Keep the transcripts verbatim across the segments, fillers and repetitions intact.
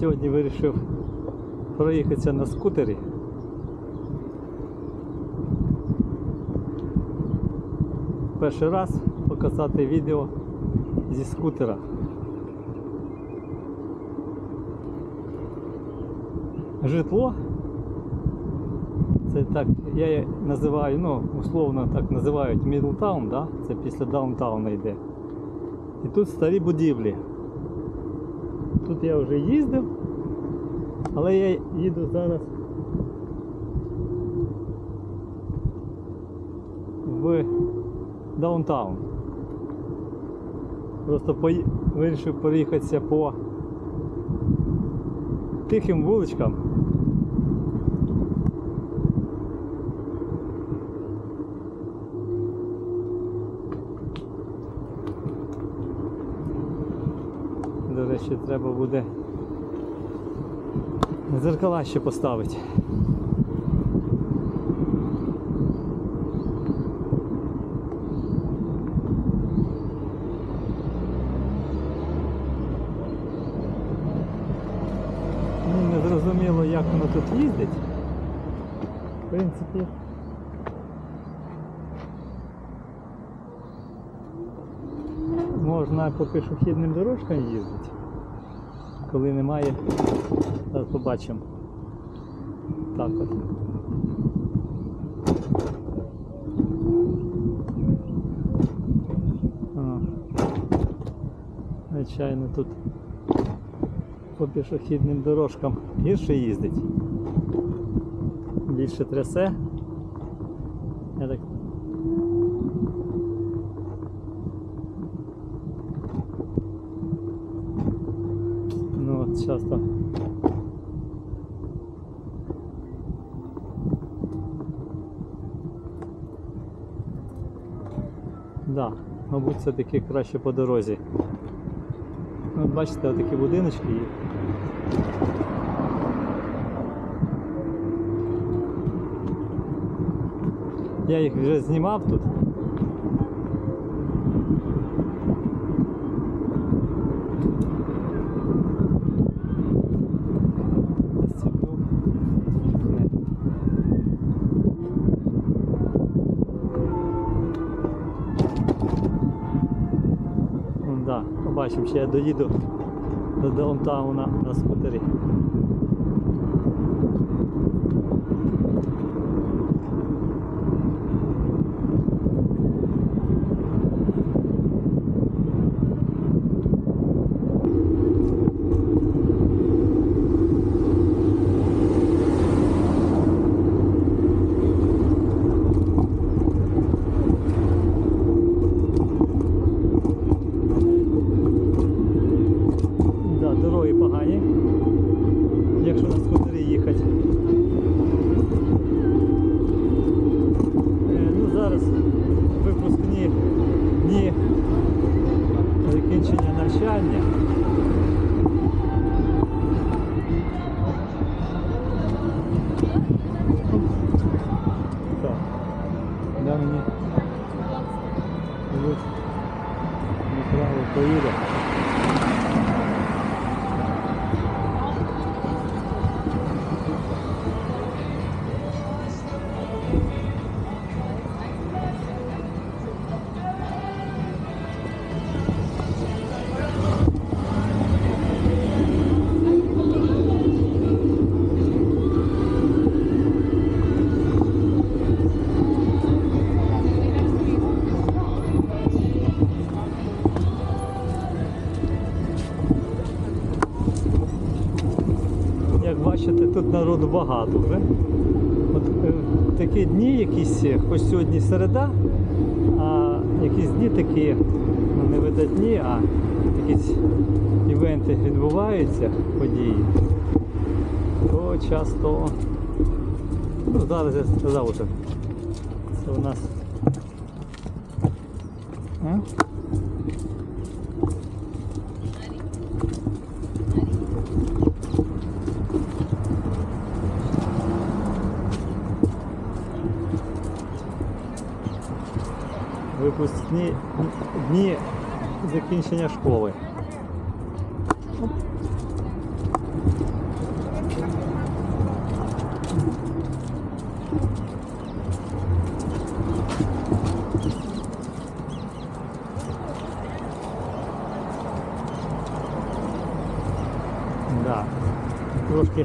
Сьогодні вирішив проїхатися на скутері. Перший раз показати відео зі скутера. Житло. Це так, я називаю, ну, условно так називають Мідлтаун, да? Це після даунтауна йде. І тут старі будівлі. Тут я вже їздив, але я їду зараз в даунтаун. Просто пої... вирішив проїхатися по тихим вуличкам. До речі, треба буде зеркала ще поставити. Ну, не зрозуміло, як воно тут їздить. В принципі, можна по пішохідним дорожкам їздити, коли немає. Зараз побачимо. Так от. А. Звичайно, тут по пішохідним дорожкам гірше їздить. Більше трясе. Я так... Ну от часто. Да, мабуть, все-таки краще по дорозі. От бачите, отакі будиночки є. Я їх вже знімав тут. Да, побачимо, ще я доїду до даунтауна на скутері. Дороги погані, якщо на скутері їхати. Ну, зараз випускні дні закінчення навчання. Так, де мені направо поїде. Як бачите, тут народу багато вже. От е, такі дні якісь, хоч сьогодні середа, а якісь дні такі, ну не видатні, а якісь івенти відбуваються, події, то часто, ну зараз я сказав уже, це у нас а? Випускні дні закінчення школи. трошки.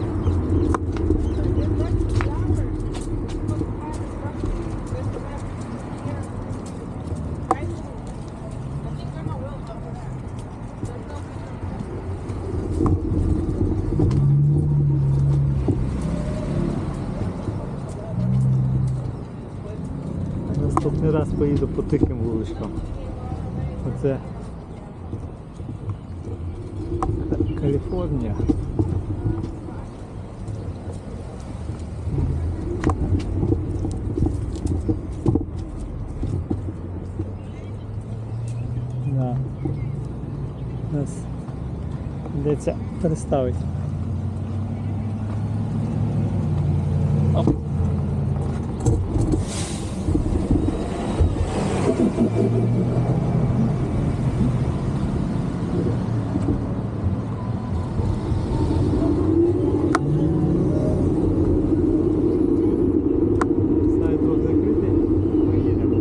Наступний раз поїду по тихим вуличкам. Оце Каліфорнія. Да. Нас йдеться переставити. Оп. Сайдвок закритий, поїдемо.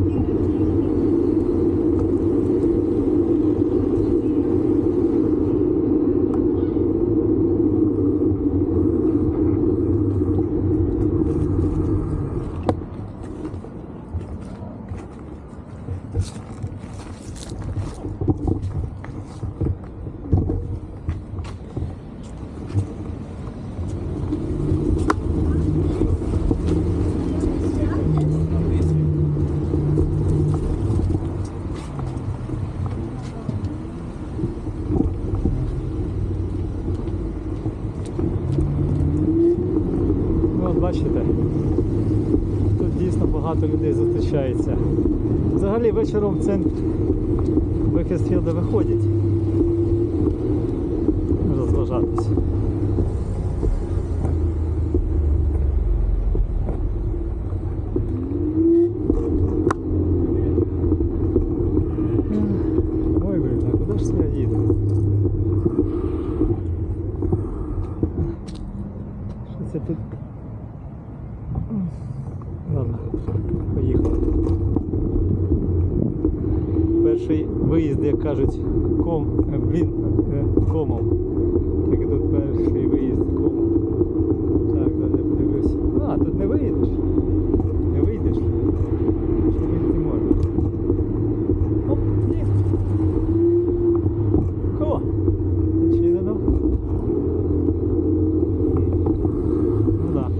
Ну, от бачите, тут дійсно багато людей зустрічається. Взагалі вечором в центр Бекерсфілда виходять розважатись. Ой, блін, а куди ж це я їду? Що це тут? Ладно, поїхали. Перший виїзд, як кажуть, ком, е, блін, е, комом. Так і тут перший виїзд комом. Так, далі подивлюсь. А, тут не виїдеш. Не вийдеш. Що вийти можна? Оп, ні. О, зачинено. Ну да.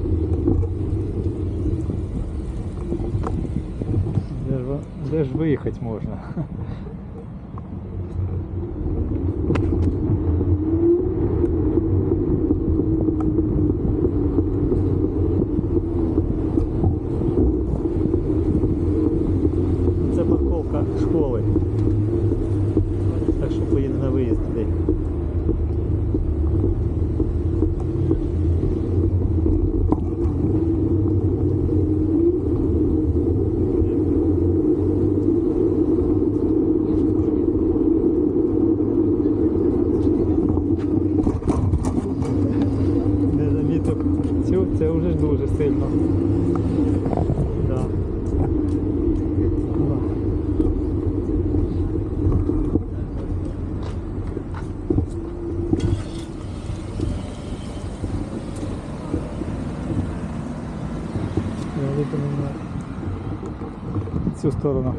Де ж, де ж виїхати можна? Це парковка школи. Так що поїду на виїзд туди. Не замітив цю, це вже дуже сильно. Да. Да. Я їду на цю сторону.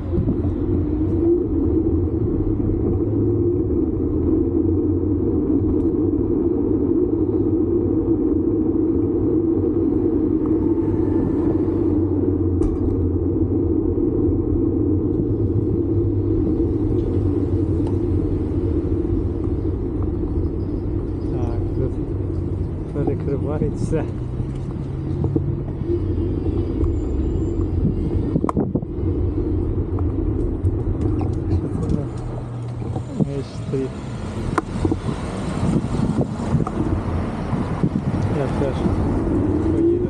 Так, тут перекривають все. Що це за меч стоїть? Я теж поїду.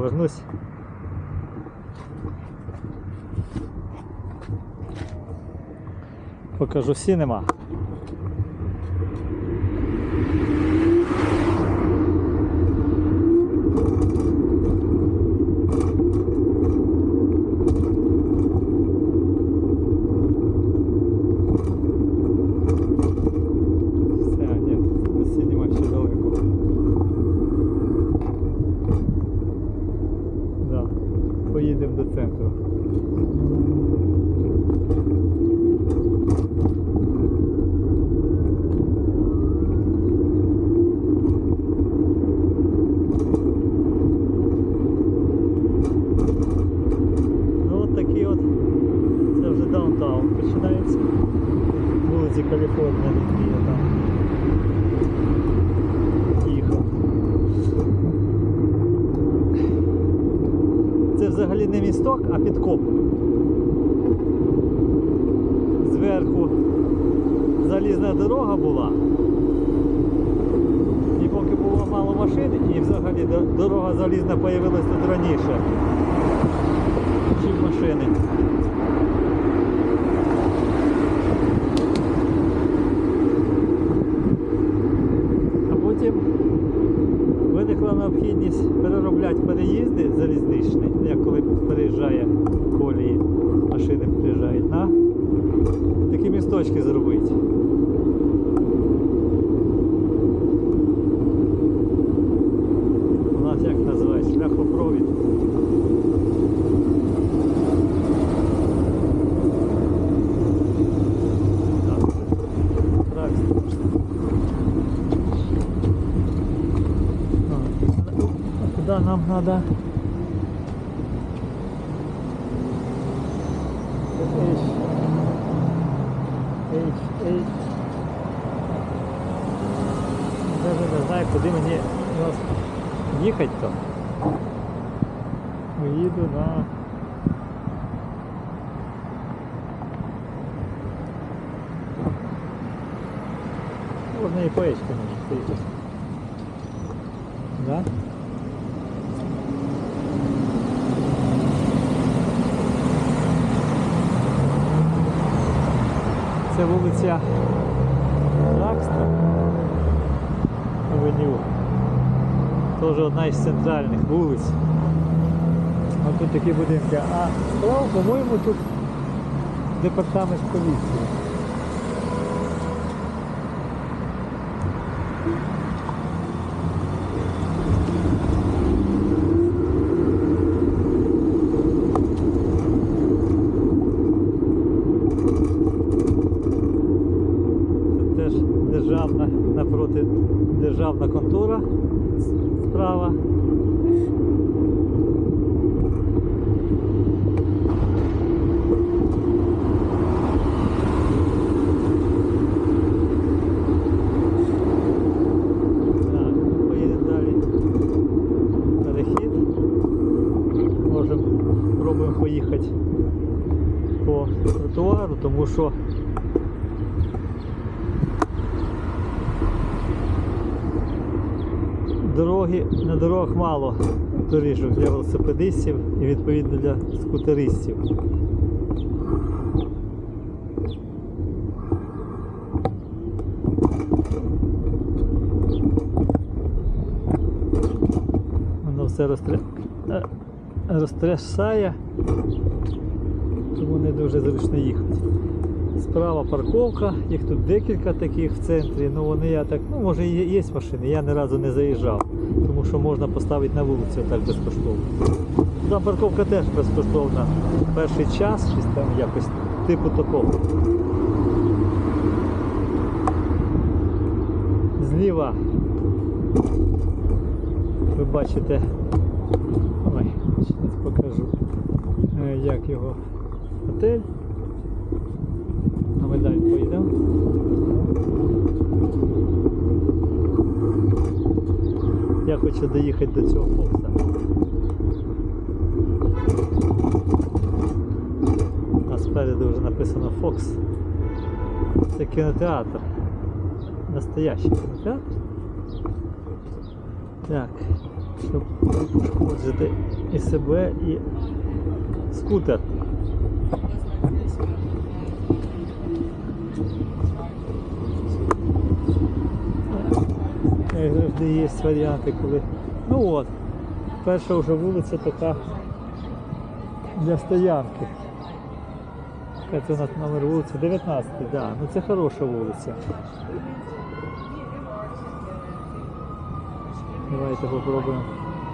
повернусь. Покажу сінема. Поїдемо до центру. Ну от такий от, це вже даунтаун починається. Вулиці Каліфорнія, де я там їхав. Це взагалі не місток, а підкоп. Зверху залізна дорога була. І поки було мало машин, і взагалі дорога залізна з'явилася тут раніше, ніж машини. А потім виникла необхідність переробляти переїзди залізничні, як коли переїжджає колії, машини приїжджають, на такі місточки зробити. У нас як називається? Шляхопровід. Так, правильно. Куда нам надо? H. H. H. Даже не знаю, куди мені їхати-то. Поїду на... Можна і по H мені поїхати. Да? Це вулиця Ракста, авеню. Теж одна із центральних вулиць. Ось тут такі будинки. А справа, по-моєму, тут департамент поліції. Державна, напроти державна контора справа. Так, поїдемо далі. Перехід. Можемо, спробуємо поїхати по тротуару, тому що дороги, на дорогах мало доріжок для велосипедистів і відповідно для скутеристів. Воно все розтре... розтрясає, тому не дуже зручно їхати. Справа парковка, їх тут декілька таких в центрі, ну вони я так, ну може є, є машини, я ні разу не заїжджав, тому що можна поставити на вулицю так безкоштовно. Там парковка теж безкоштовна перший час, щось там якось типу такого. Зліва ви бачите, ой, зараз покажу, як його готель. А ми далі поїдемо. Я хочу доїхати до цього Фокса. А спереду вже написано Фокс. Це кінотеатр. Настоящий кінотеатр. Так. щоб не пошкоджити і себе, і скутер. Як завжди є варіанти, коли... Ну от, перша вже вулиця така для стоянки. Це у нас номер вулиці дев'ятнадцятий, да. Ну це хороша вулиця. Давайте попробуємо.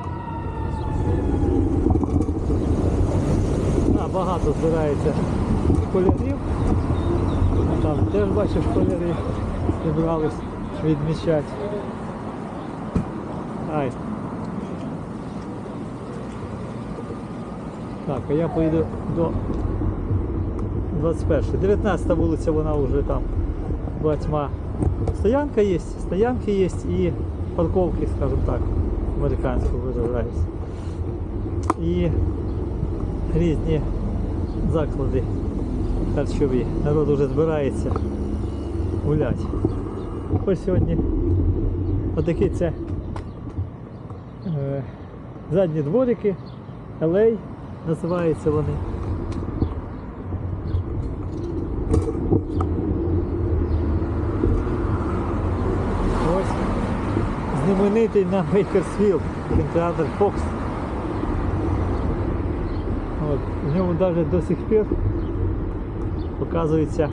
А, багато збирається школярів. Там теж бачу школярі зібрались відмічати. Ай. Так, а я поїду до двадцять першої. дев'ятнадцята вулиця, вона вже там багатьма. Стоянка є, стоянки є і парковки, скажімо так, американською виражаюсь. І різні заклади харчові. Народ вже збирається гуляти. Ось сьогодні отакі це е, задні дворики, ел ей називаються вони. Ось знаменитий на Бейкерсфілд кінотеатр Фокс. От, в ньому навіть до сих пір показується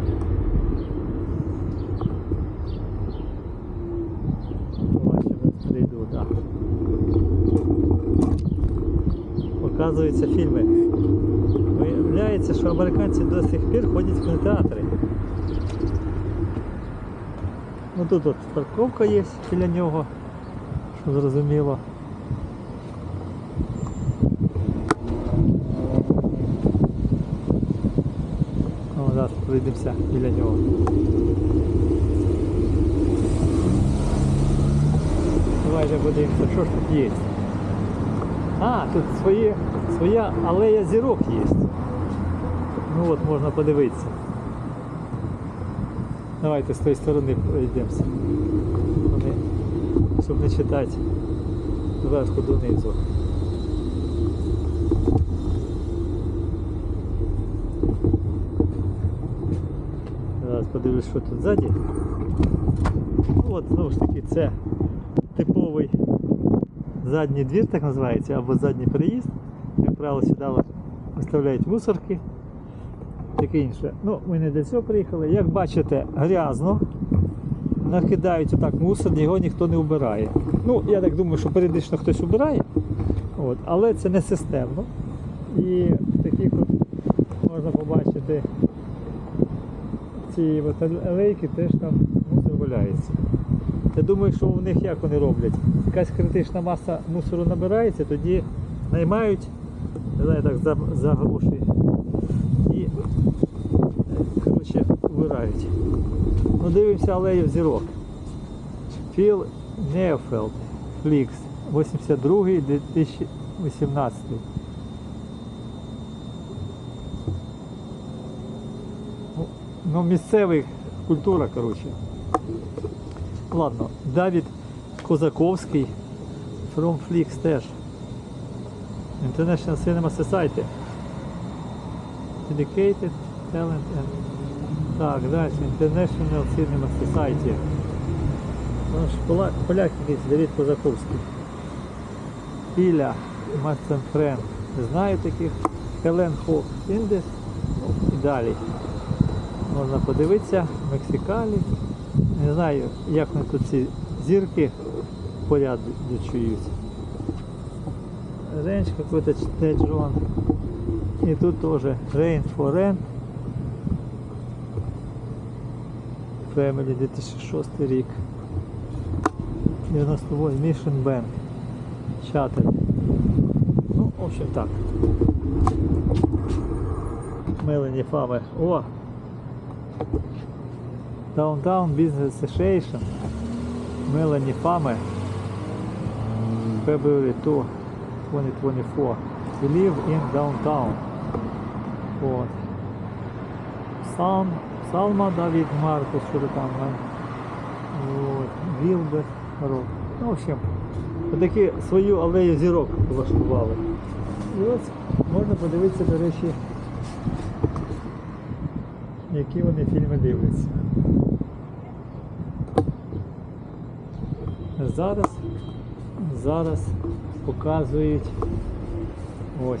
прийду, да. Показуються фільми. Виявляється, що американці до сих пір ходять в кінотеатри. Ну тут от парковка є біля нього, що зрозуміло. О, зараз пройдемося біля нього. Давайте подивимося, що ж тут є. А, тут свої, своя алея зірок є. Ну от, можна подивитися. Давайте з тої сторони пройдемося. Вони, щоб не читати зверху донизу. Зараз подивлюсь, що тут ззаді. От, знову ж таки, це типовий задній двір, так називається, або задній переїзд. Як правило, сюди виставляють мусорки. Таке інше. Ну, ми не для цього приїхали. Як бачите, грязно. Накидають отак мусор, його ніхто не вбирає. Ну, я так думаю, що періодично хтось вбирає. От, але це не системно. І в таких от можна побачити ці от алейки, теж там мусор валяється. Я думаю, що у них як вони роблять? Якась критична маса мусору набирається, тоді наймають, не знаю, так, за, за гроші. І, коротше, вбирають. Ну, дивимося алею зірок. Філ Неофелд, Флікс, вісімдесят другий дві тисячі вісімнадцятий. Ну, ну, місцевий культура, коротше. Ладно, Давід Козаковський, From Flix теж. International Cinema Society. Dedicated Talent and... Так, далі, International Cinema Society. Наш поляк, поляк якийсь, Давід Козаковський. Філя, Мастен Френ. Знаю таких. Хелен Хок Індес. І далі. Можна подивитися. Мексикалі. Не знаю, як вони тут ці зірки порядочують. Ренч какой-то Джон. І тут тоже Rain for Rent. Family дві тисячі шостий рік. дев'яносто восьмий Mission Bank. Чатер. Ну, в общем так. Мелані Фаме. О! Downtown Business Association. Мелані Фаме. February second, twenty twenty-four. We live in downtown. Вот. Сам, Салма Давид Маркус, что-то там. Вот. Вилберт Рок. Ну, в общем, Отакі свою алею зірок влаштували. І ось можна подивитися, до речі, які вони фільми дивляться. Зараз, зараз показують ось.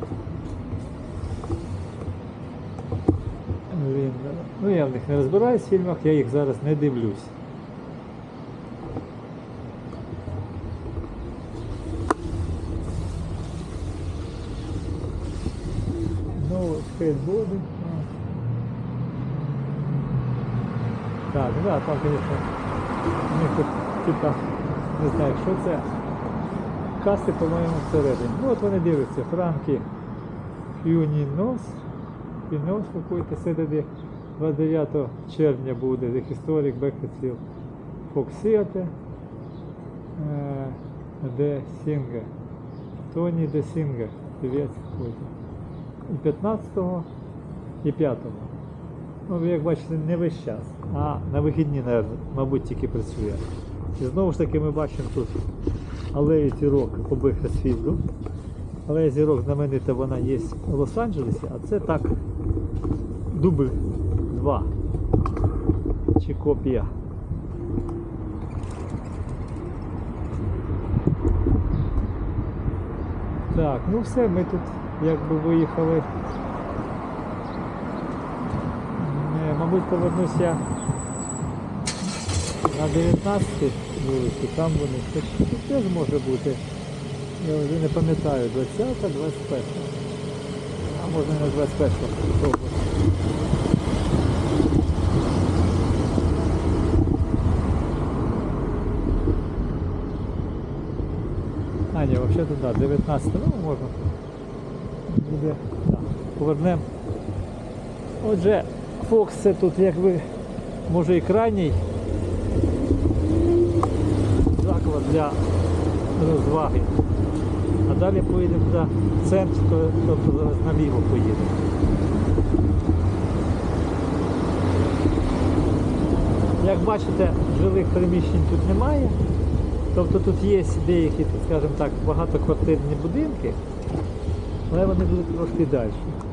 Ну я в них не розбираюсь в фільмах, я їх зараз не дивлюсь. Ну, скейтборди. Так, да, там, звісно, у них тут, типа, не знаю, що це. Касти, по-моєму, всередині. Ну, от вони дивляться, Франкі Фюнінос. Фюнінос какой-то середи. двадцять дев'ятого червня буде The Historic Bakersfield Fox Theatre. Де Сінгер. Тоні Де Сінгер. Певець какой-то. І п'ятнадцятого, і п'ятого. Ну, як бачите, не весь час, а на вихідні, мабуть, тільки працює. І знову ж таки ми бачимо тут алею зірок по Бекерсфілду. Алея зірок знаменита, вона є в Лос-Анджелесі, а це так дубль два. Чи копія. Так, ну все, ми тут якби виїхали. Мабуть, повернуся на дев'ятнадцятій вулиці, там вони, хоч тут теж може бути, я вже не пам'ятаю, двадцята, двадцять перша, а може не двадцять перша. А, ні, взагалі тут, да, дев'ятнадцята, ну, можна буде, так, повернемо. Отже, Фокс це тут якби, може і крайній заклад для розваги. А далі поїдемо туди в центр, тобто зараз наліво поїдемо. Як бачите, жилих приміщень тут немає. Тобто тут є деякі, скажімо так, багатоквартирні будинки, але вони будуть трошки далі.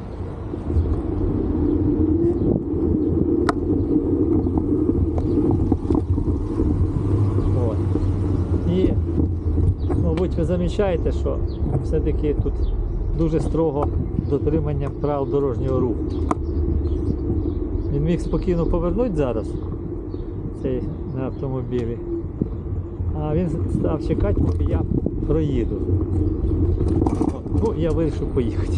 І, мабуть, ви замічаєте, що все-таки тут дуже строго дотримання правил дорожнього руху. Він міг спокійно повернути зараз цей на автомобілі, а він став чекати, поки я проїду. Ну, я вирішив поїхати.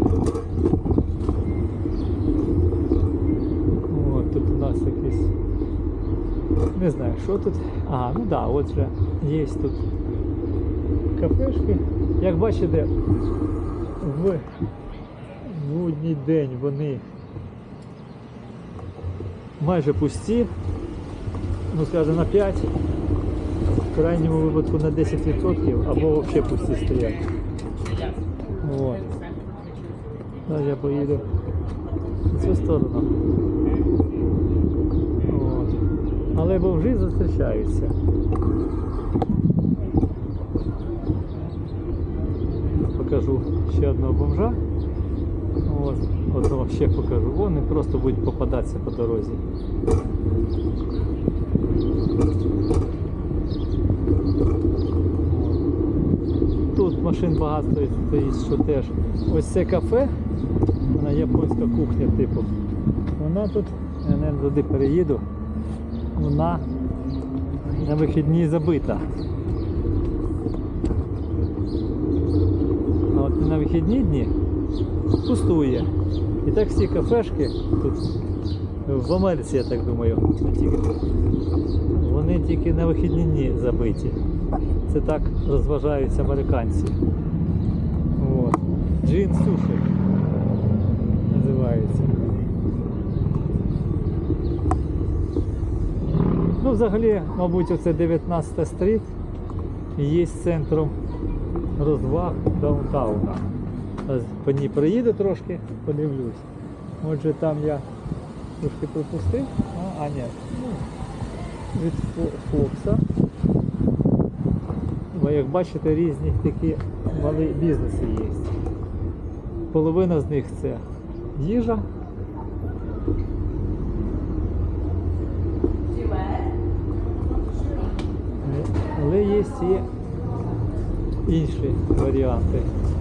От тут у нас якийсь, не знаю, що тут. Ага, ну да, от вже є тут кафешки. Як бачите, в будній день вони майже пусті, ну скажімо, на п'ять, в крайньому випадку на десять відсотків, або взагалі пусті стоять. От. Зараз я поїду в цю сторону. От. Але бомжі зустрічаються. Покажу ще одного бомжа. От. Одного ще покажу. Вони просто будуть попадатися по дорозі. Тут машин багато стоїть, що теж. Ось це кафе, вона японська кухня типу. Вона тут, я не туди переїду, вона на вихідні забита. А от на вихідні дні пустує. І так всі кафешки тут в Америці, я так думаю, вони тільки на вихідні дні забиті. Це так розважаються американці. От. Джин суші називається. Ну, взагалі, мабуть, оце дев'ятнадцята стріт є центром розваг даунтауна. По ній проїду трошки, подивлюсь. Отже, там я трошки пропустив, а, а ні, ну, від Фокса Бо як бачите, різні такі малі бізнеси є. Половина з них це їжа. Але є і інші варіанти.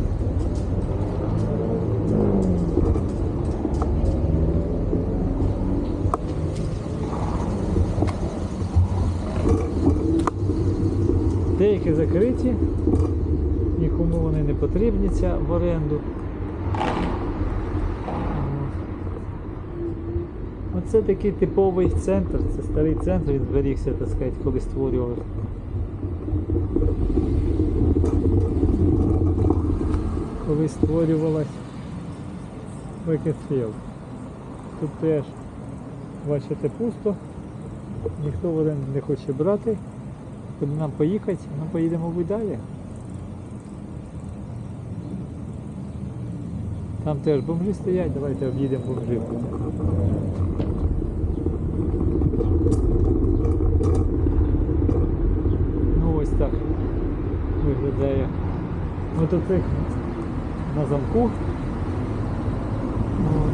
Деякі закриті, нікому вони не потрібні ця в оренду. Оце такий типовий центр, це старий центр, він зберігся, так сказати, коли створювали. Коли створювалась Бекетфілд. Тут теж, бачите, пусто, ніхто в оренду не хоче брати. Куди нам поїхати, ми поїдемо далі. Там теж бомжі стоять, давайте об'їдемо бомжів. Ну ось так виглядає мотоцикл на замку. От.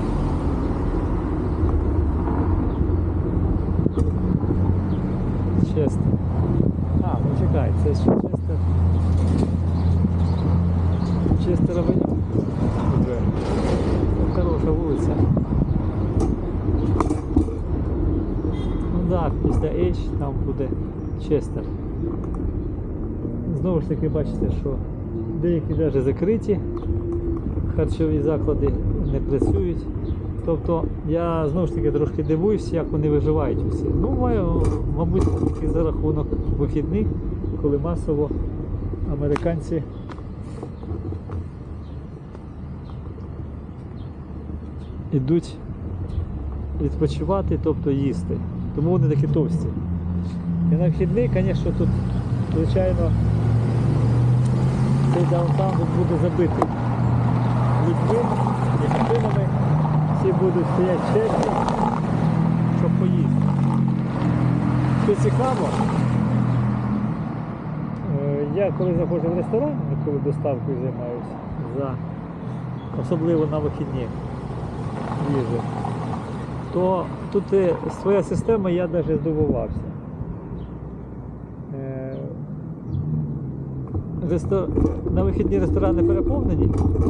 Чесно. А, ну чекай, це ще Честер. Честер Авеню. Вже. Хороша вулиця. Ну так, да, після H там буде Честер. Знову ж таки бачите, що деякі навіть закриті, харчові заклади не працюють. Тобто я знову ж таки трошки дивуюся, як вони виживають усі. Ну, маю, мабуть, тільки за рахунок вихідних, коли масово американці йдуть відпочивати, тобто їсти. Тому вони такі товсті. І на вихідний, звісно, тут, звичайно, цей даунтаун буде забитий людьми, дитинами. Всі будуть стояти в черзі, щоб поїсти. Що цікаво, я коли заходжу в ресторан, коли доставкою займаюся, за, особливо на вихідні їжі, то тут своя система, я навіть здивувався. Рестор... На вихідні ресторани переповнені,